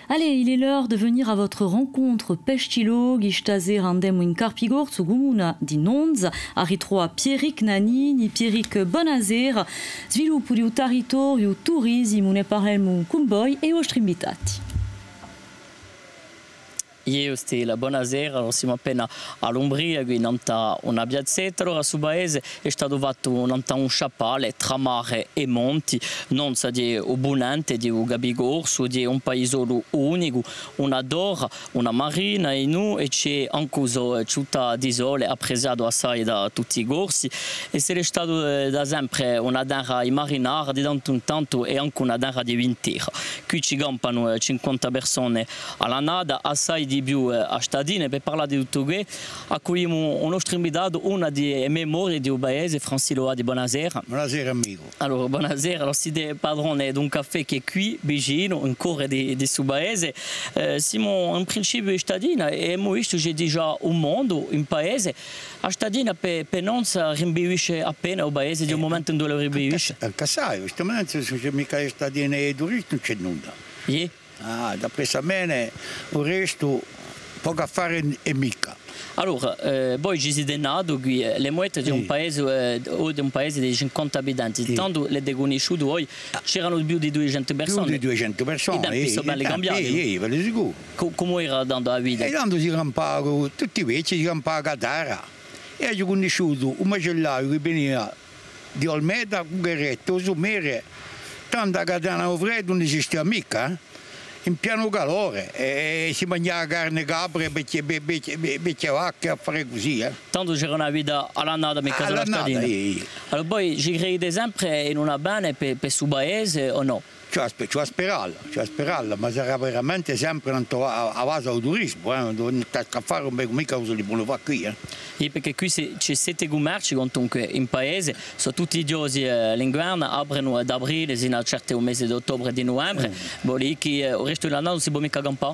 Allez, il est l'heure de venir à votre rencontre Pestilo, Gishtazer andemo in Carpigorzo, Gumuna di Nonza, a ritroa Pierrick Nanini, Pierrick Bonazer, sviluppo di un territorio, turismo, ne parliamo con voi e vostri invitati. Io la buonasera, allora siamo appena all'Umbria, qui una piazzetta, allora su paese è stato fatto un sciappale tra mare e monti, non sa di Ubunante, di Gabigorso, di un paese unico, una dora, una marina e noi e c'è anche città di isole apprezzato assai da tutti i corsi e se è stato da sempre una terra di marinara di tanto in tanto e anche una terra di vintiera. Qui ci campano 50 persone alla nada, assai di più a Stadina per parlare di tutto questo accogliamo un nostro invitato, una di memorie di un paese, Francilo di Buonasera. Buonasera amico. Allora, buonasera, allora, siete padrone di un caffè che è qui vicino, in cuore di suo paese. Siamo in principio a Stadina e abbiamo visto che c'è già un mondo, un paese. A Stadina per non si rinvivisce appena un paese di un momento in cui lo rinvivisce. Anche sai, questa momento se c'è mica a Stadina e turisti non c'è nulla. Yeah. Da presa bene, il resto poco a fare e mica. Allora, voi ci siete nati qui, le muette di un paese o di un paese di 50 abitanti, sì. Tanto le conosciute voi, c'erano più di 200 persone. Più di 200 persone, i tempi sono belli cambiati. Sì, ve lo sicuro. Come era dando la vita? E tanto si campava, tutti i vecchi si campava a Catara. E ho conosciuto un macellaio che veniva di Olmeda, Guerretto, Somere, tanto a Catania freddo non esisteva mica, in piano calore e si mangiava carne capre, becce vacche a fare così. Tanto c'era una vita all'annata mica alla Stadina. Allora poi ci credete sempre in una bene per suo paese o no? Ci speriamo, ma sarà veramente sempre a base del turismo, non sta a fare un bel mica cosa li buono fa qui. Perché qui c'è 7 commerci comunque in paese, sono tutti i giorni l'inverno, aprono ad aprile fino a certi mesi di ottobre e di novembre, lì che il resto dell'anno non si può mica campare?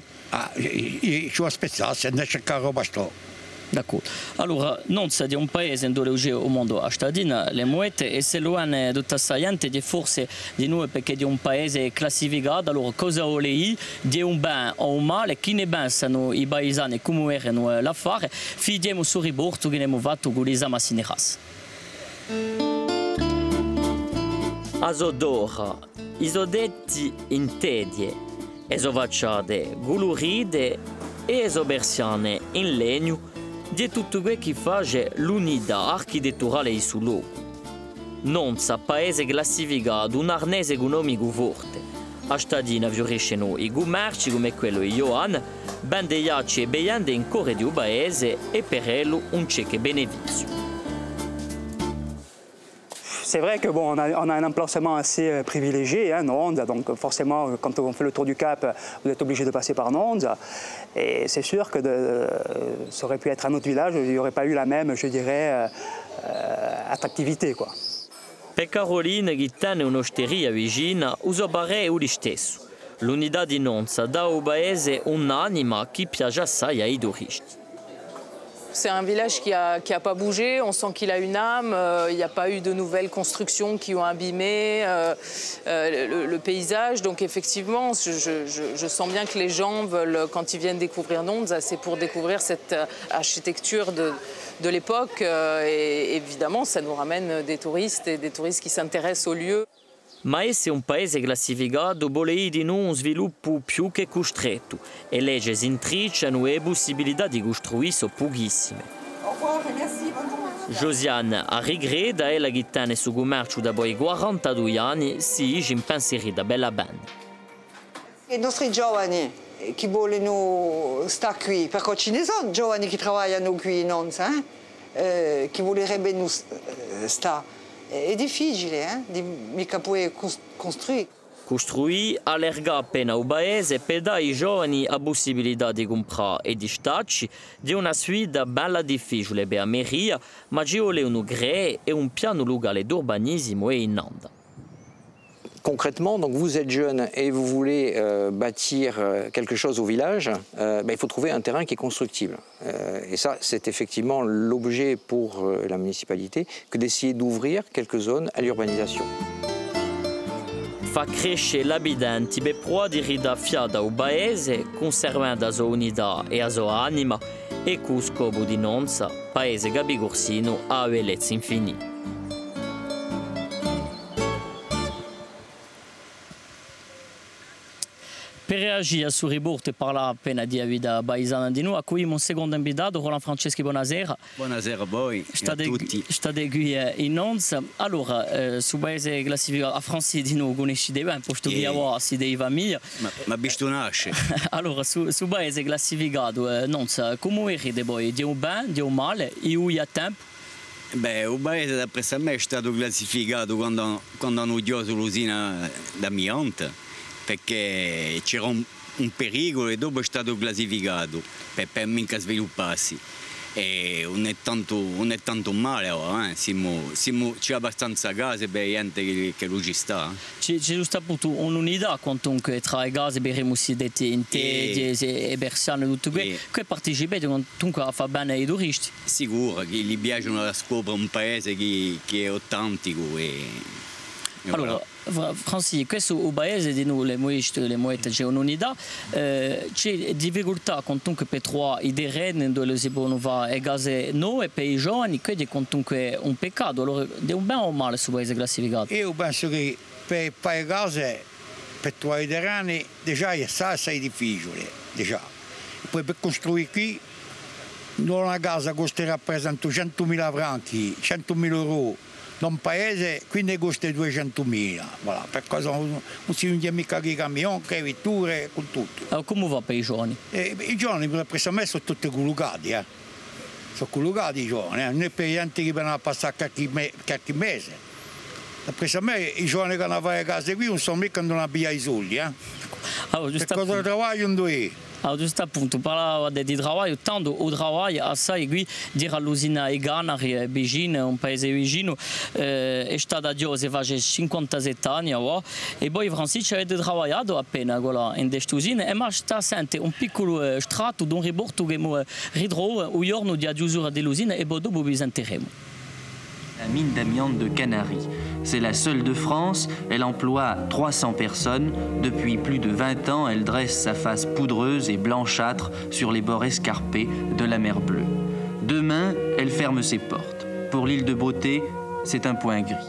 Ci aspettare, se ne cercare roba sto. D'accordo. Allora, non c'è di un paese dove c'è il mondo a Stadina, le muette, e se lo hanno tutta saliente di forse di noi perché di un paese classificato, allora cosa vuole lei di un bene o un male, chi ne pensano i paesani come erano l'affare, fidiamo sul ribordo che abbiamo fatto con l'esame a Sineras. Asodora, isodetti in tedie, esovacciate, guluride e esobersiane in legno, di tutto quello che fa l'unità architetturale di suo luogo. Non sa paese classificato un arnese economico forte. A Stadina fioriscono i commerci come quello di Johan, ben degli acci e beiande in cuore di un paese e per ello un cieco beneficio. C'est vrai que bon, on a un emplacement assez privilégié, Nonza, donc forcément quand on fait le tour du Cap, vous êtes obligé de passer par Nonza. Et c'est sûr que ça aurait pu être un autre village, il n'y aurait pas eu la même, je dirais, attractivité, quoi. Per Caroline, che tiene un'osteria vicina, usa bare lo stesso. L'unità di Nonza dà al paese un'anima che piace assai ai turisti. C'est un village qui a pas bougé, on sent qu'il a une âme, il n'y a pas eu de nouvelles constructions qui ont abîmé le paysage. Donc effectivement, je sens bien que les gens veulent, quand ils viennent découvrir Nonza, c'est pour découvrir cette architecture de l'époque. Et évidemment, ça nous ramène des touristes et des touristes qui s'intéressent au lieu. Ma esse è un paese classificato vuole di un sviluppo più che costretto e legge si intricciano e possibilità di costruire sono pochissime. Josiane a rigreda e la chittane su commercio da poi 42 anni si dice impensierita bella bene. I nostri giovani che vogliono stare qui, perché ce ne sono giovani che lavorano qui in Nonza, che vorrebbero stare. È difficile, mica puoi costruire. Costruire allarga appena un paese per dare ai giovani la possibilità di comprare e di starci di una sfida bella difficile per la mairie, ma ci vuole un gré et un piano locale d'urbanisme e in Nanda. Concrètement, donc vous êtes jeune et vous voulez bâtir quelque chose au village, il faut trouver un terrain qui est constructible. Et ça, c'est effectivement l'objet pour la municipalité, que d'essayer d'ouvrir quelques zones à l'urbanisation. fa crescere l'abitante per può dirida fiada al paese, conservando la sua unità e la sua anima, e con scopo di nonza, paese gabigorsino a bellezza infinita. Per reagire sul riborto e parlare appena di vita paesana di noi, accogliamo un secondo invitato, Roland Franceschi, buonasera. Buonasera a voi e a tutti. State qui in Nons. Allora, sul paese classificato a Francia di noi conoscete bene, posto che si dei famiglie. Ma visto nasce. Allora, sul paese classificato Nons, come vedete voi? Di un bene, di un male, e où a tempo? Beh, il paese da presso a me è stato classificato quando hanno chiuso l'usina d'amianto, perché c'era un pericolo e dopo è stato classificato per mica svilupparsi. E non è tanto male ora, c'è abbastanza case per gente che lo ci sta. C'è giusto appunto un'unità comunque tra i case per i musicisti e persiane e tutto questo, che partecipate comunque a fare bene ai turisti. Sicuro, che gli piacciono scoprire un paese che è autentico. Allora, Franci, questo è un paese di noi, le moette c'è un'unità, c'è difficoltà comunque per trovare i terreni dove si possono fare le case nuove per i giovani, che è comunque un peccato. Allora, è un bene o un male questo paese classificato? Io penso che per fare case, per trovare i terreni, già è assai difficile. Poi per costruire qui, una casa costerà per esempio 100.000 franchi, 100.000 euro. Da un paese quindi costa 200.000, voilà, per cosa non si usa mica che camion, che vetture, con tutto. Allora, come va per i giovani? I giovani per me sono tutti collocati, sono collocati i giovani, non è per gente che vanno a passare qualche mese. Per me i giovani che hanno a fare case qui non sono mica andando a pigliare i soldi, allora, per cosa travagliano dove? Allora, giusto appunto, parlava di lavoro, tanto il lavoro assai qui, dire all'usina Eganari, vicino, un paese vicino, è stata già se fa 57 anni, e poi Francisco avete lavorato appena in questa usina, e ma sta sente un piccolo strato di un riborto che ritrovo il giorno di chiusura dell'usina e poi dopo vi sentiremo. La mine d'amiante de Canary. C'est la seule de France, elle emploie 300 personnes. Depuis plus de 20 ans, elle dresse sa face poudreuse et blanchâtre sur les bords escarpés de la mer Bleue. Demain, elle ferme ses portes. Pour l'île de Beauté, c'est un point gris.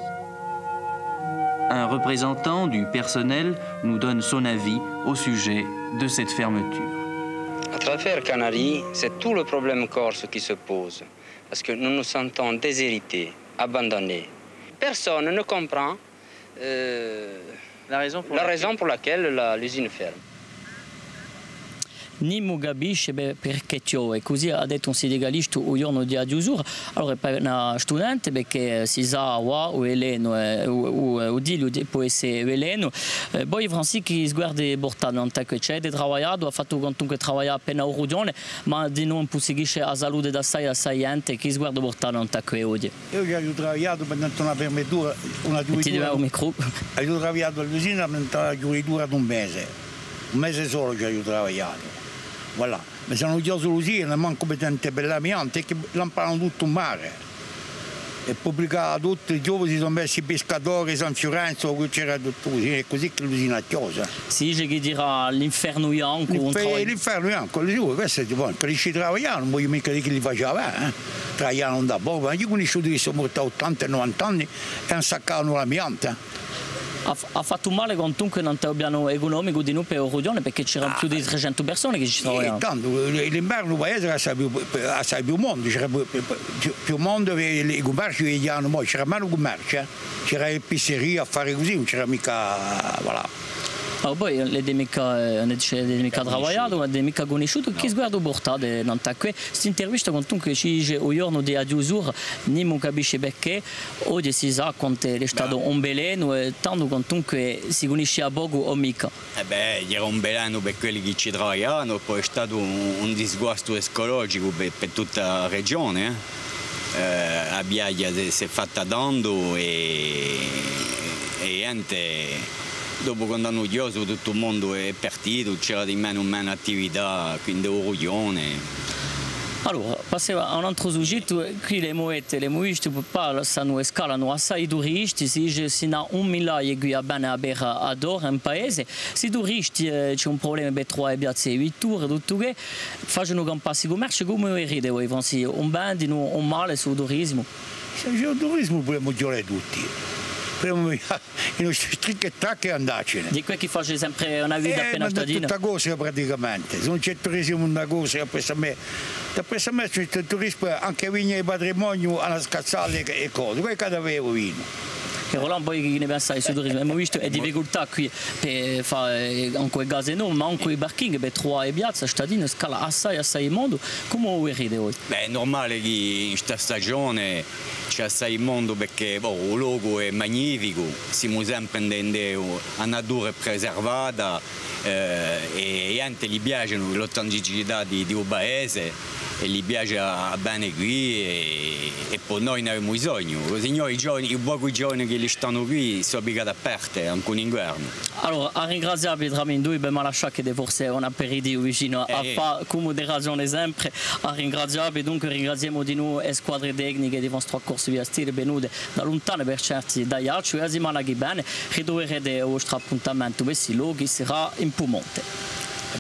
Un représentant du personnel nous donne son avis au sujet de cette fermeture. À travers Canary, c'est tout le problème corse qui se pose, parce que nous nous sentons déshérités, abandonnés. Personne ne comprend la raison pour laquelle l'usine ferme. Nimo capisce perché piove, così ha detto un sindacalista il giorno di chiusura. Allora per una studente perché si sa o Eleno o Dilio può essere veleno. Poi Francisco sguarda portato non che c'è di lavorato, ha fatto comunque lavorare appena un regione, ma di non possigisce la salute da assai gente che sguarda portato non che oggi. Io già ho lavorato per una fermetura, una chiusura. Ho lavorato all'usina per una chiusura di un mese solo già ho lavorato. Voilà. Mi sono chiuso l'usina, manco competente per l'amianto, e che l'imparano tutto in mare. E pubblicato tutti i giovani si sono messi i pescatori, San Fiorenzo, c'era tutto l'usina, è così che l'usina è chiusa. Si dice che dirà l'inferno bianco. L'inferno bianco, questo è buono, per i travagliare non voglio mica dire che li faceva, travagliavano da poco, ma io conosco che sono morti a 80 e 90 anni e hanno saccato l'amianto. Ha fatto male comunque non piano economico di noi per il regione perché c'erano più di 300 persone che ci travagliavano. Tanto l'inverno paese era assai più mondo, c'era più mondo, i commerci vediamo, c'era meno commercio, c'era le pizzerie a fare così, non c'era mica, voilà. Poi non è mica lavorato, non è mica conosciuto, chi sguardo portato non sta qui. Questa intervista comunque ci dice il giorno di chiusura, non capisce perché, oggi si sa che è stato un veleno e tanto comunque si conosce a poco o mica. Era un veleno per quelli che ci travagliano, poi è stato un disguasto ecologico per tutta la regione. La biaglia si è fatta tanto e niente. Dopo quando hanno chiuso tutto il mondo è partito, c'era di meno attività, quindi regione. Allora, passiamo a un altro soggetto, qui le moette, le moiste, passano e scalano assai turisti, si dice sino a 1 migliaio qui a bene a Bera ad ora in paese, se i turisti c'è un problema per trovare piazze 8 ore, tutto che, facciano un passi commercio, come ride voi, un bene, un male sul turismo? Il turismo dobbiamo giocare tutti. I nostri tricchettacchi e andarcene. Di quel che fa sempre una vita appena stadina? Tutta cosa praticamente, se non c'è turismo una cosa, da presso me c'è il turismo anche vigna di patrimonio alla scazzale e cose, quello che avevo vino. Che Roland poi che ne pensa sul turismo? Abbiamo visto le difficoltà qui per fare anche il gas enorme, ma anche i parking per trovare piazza stadina scala assai mondo. Come vuoi ridere oggi? Beh, è normale che in questa stagione c'è assai mondo perché il luogo è magnifico, siamo sempre in una natura preservata e gente gli piace l'autenticità di un paese e gli piace bene qui e poi noi ne abbiamo bisogno. I pochi giorni che li stanno qui sono obbligati aperte anche in inverno. Allora, a ringraziare Tramin Dui, ma lascia che forse è un aperitivo vicino a fare come di ragione sempre, a ringraziare, dunque ringraziamo di noi le squadre tecniche di vostro corso via stile venute da lontano per certi dagli altri, e la settimana che bene ritroverete il vostro appuntamento, questi luoghi sarà in Piemonte.